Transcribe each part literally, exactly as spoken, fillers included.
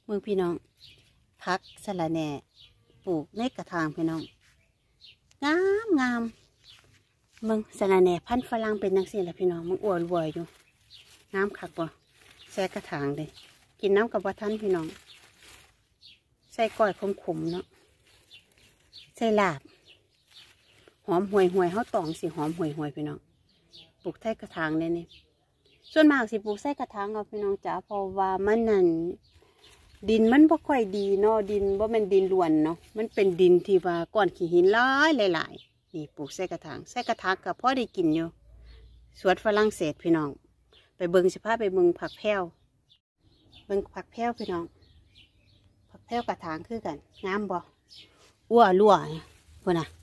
มือพี่น้องพักสะระแหน่ปลูกในกระถางพี่น้องงามงามมึงสะระแหน่พันธุ์ฝรั่งเป็นนักเสียละพี่น้องมึงอ้วนรวยอยู่น้ำคักบ่ใส่กระถางเลยกินน้ำกับว่าท่านพี่น้องใส่ก้อยขมๆเนาะใส่ลาบหอมห่วยห่วยเขาตองสิหอมห่วยห่วยพี่น้องปลูกใส่กระถางเนี่ยนี่ส่วนมากสิปลูกใส่กระถางเอาพี่น้องจ๋าเพราะว่ามันนั่นดินมันบ่ค่อยดีเนาะดินบ่เป็นดินล้วนเนาะมันเป็นดินที่ว่าก้อนขี้หินหลายหลายๆนี่ปลูกใส่กระถางใส่กระถางกับพ่อได้กินอยู่สวนฝรั่งเศสพี่น้องไปเบิ่งสิพาไปเบิ่งผักแพรวเบิ่งผักแพรวพี่น้องผักแพรวกระถางคือกันงามบ่อ้วรั่วพุ่นน่ะ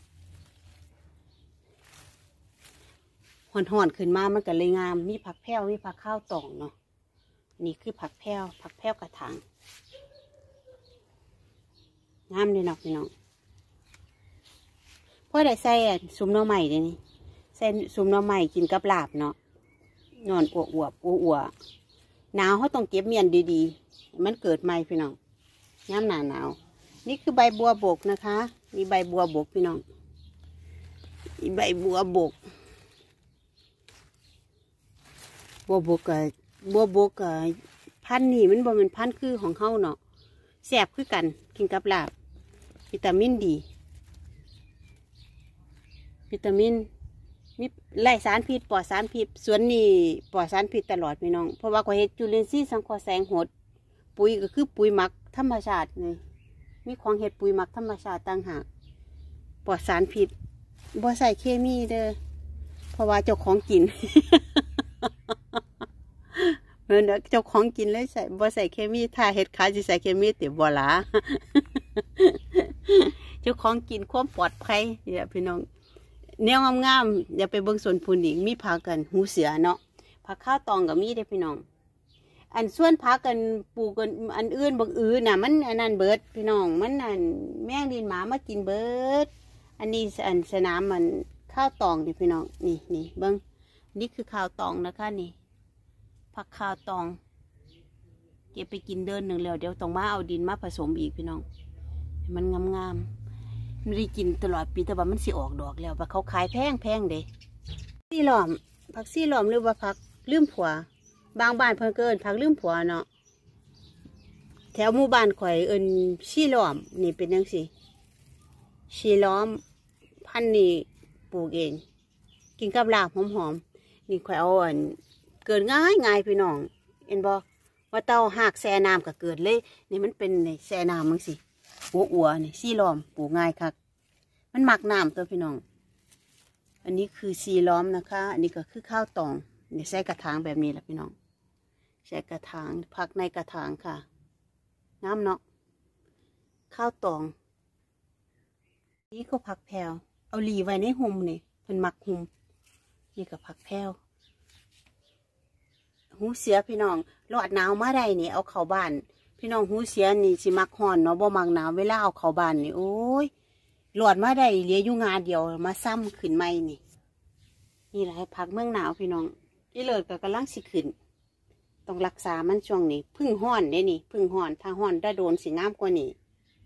ห่อนๆขึ้นมามันก็เลยงามมีผักแพรวมีผักข้าวตองเนาะนี่คือผักแพรวผักแพรวกระถางงามเลยเนาะพี่น้องพ่อได้ใส่ซุมหน่อไม้เดี๋ยวนี้ใส่ซุมหน่อไม้กินกับลาบเนาะนอนอวบอวบอวบหนาวเขาต้องเก็บเมียนดีๆมันเกิดใหม่พี่น้องย้ำหนาหนาวนี่คือใบบัวบกนะคะมีใบบัวบกพี่น้องมีใบบัวบกบัวบกกับบัวบกกับพันธุ์นี่มันบ่เป็นพันธุ์คือของเขาเนาะแสบคือกันกินกับลาบวิตามินดีวิตามินมีไล่สารพิษปลอดสารพิษสวนนี่ปลอดสารพิษตลอดพี่น้องเพราะว่าก็เฮ็ดจุลินทรีย์สังเคราะห์แสงหดปุ๋ยก็คือปุ๋ยหมักธรรมชาตินี่มีของเฮ็ดปุ๋ยหมักธรรมชาติต่างหากปลอดสารพิษบ่ใส่เคมีเด้อเพราะว่าเจ้าของกินเมื่อเจ้าของกินเลยใส่บ่ใส่เคมีถ้าเฮ็ดขายสิใส่เคมีติบ่ล่ะเจ้าของกินความปลอดภัยเนี่ยพี่น้องแนวงามๆอย่าไปเบิ่งสวนพูนอีกมีผักกันหูเสือเนาะผักข้าวตองก็มีได้พี่น้องอันส่วนผักกันปลูกกันอันอื่นบางอื่นน่ะมันอันนั้นเบิดพี่น้องมันอันแมงดินหมามากินเบิดอันนี้อันสนามมันข้าวตองดิพี่น้องนี่นี่เบิ่งนี่คือข้าวตองนะคะนี่ผักข้าวตองเก็บไปกินเดินหนึ่งแล้วเดี๋ยวต้องมาเอาดินมาผสมอีกพี่น้องมันงามๆไม่ได้กินตลอดปีแต่ว่ามันสิออกดอกแล้วว่าเขาขายแพงแพงเด้ซี่หลอมผักซี่หลอมหรือว่าผักลืมผัวบางบ้านเพิ่นเกินผักลืมผัวเนาะแถวหมู่บ้านข่อยเอิ้นซี่หลอมนี่เป็นจังซี่ซี่หลอมพันธุ์นี่ปลูกเองกินกับลาบหอมๆนี่ข่อยเอาอันเกิดง่ายง่ายพี่น้องเห็นบ่ว่าเต้าหากแช่น้ำก็เกิดเลยนี่มันเป็นในแช่น้ำมั้งสิหัวอัวนี่ซี่ล้อมปลูกง่ายคักมันหมักน้ำตัวพี่น้องอันนี้คือซี่ล้อมนะคะอันนี้ก็คือข้าวตองนี่ใส่กระถางแบบนี้แหละพี่น้องใส่กระถางพักในกระถางค่ะน้ำเนาะข้าวตองนี่ก็ผักแพรวเอาหลีไว้ในหุ่มนี่เป็นหมักหุ่มนี่ก็ผักแพรวหูเสียพี่น้องรอดหนาวมาได้นี่เอาเข้าบ้านพี่น้องหูเสียนี่สิมักห่อนเนาะบ่มักหนาวเวลาเอาเข้าบ้านนี่โอ้ยรอดมาได้เหลืออยู่งาเดียวมาซ้ำขึ้นใหม่นี่นี่แหละผักเมืองหนาวพี่น้องที่เลิศก็กำลังสิขึ้นต้องรักษามันช่วงนี้พึ่งห่อนเด้นี่พึ่งห่อนถ้าห่อนได้โดนสิงามกว่านี้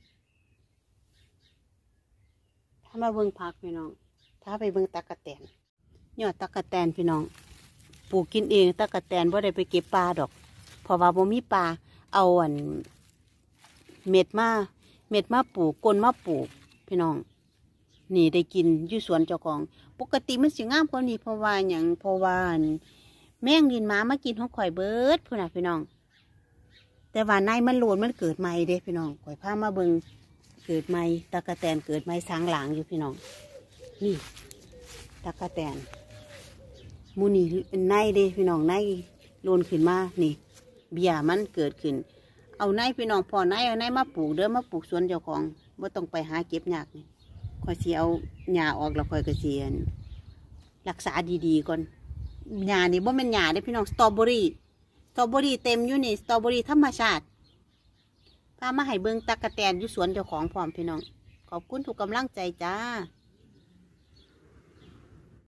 ถ้ามาเบิ่งผักพี่น้องถ้าไปเบิ่งตะกะแตนยอดตะกะแตนพี่น้องปลูกกินเองตะกะแตนบ่ได้ไปเก็บปลาดอกเพราะว่าบ่มีปลาเอาอันเม็ดมาเม็ดมาปลูกก้นมาปลูกพี่น้องนี่ได้กินอยู่สวนเจ้าของปกติมันสิงามกว่านี้เพราะว่าอย่างเพราะว่าแมงดินหมามากินของข่อยเบิดพุ่นน่ะพี่น้องแต่ว่าในมันโหลดมันเกิดใหม่เด้พี่น้องข่อยพามาเบิ่งเกิดใหม่ตะกะแตนเกิดใหม่สางหลังอยู่พี่น้องนี่ตะกะแตนมูนี่ในเด้พี่น้องในโลนขึ้นมานี่เบี้ยมันเกิดขึ้นเอาในพี่น้องพอในเอาในมาปลูกเด้อมาปลูกสวนเจ้าของบ่ต้องไปหาเก็บยากนี่ค่อยสิเอาหญ้าออกแล้วค่อยก็สิรักษาดีๆก่อนหญ้านี่บ่แม่นหญ้าเด้พี่น้องสตรอเบอรี่สตรอเบอรี่เต็มอยู่นี่สตรอเบอรี่ธรรมชาติพามาให้เบิ่งตะกะแตนอยู่สวนเจ้าของพร้อมพี่น้องขอบคุณทุกกำลังใจจ้า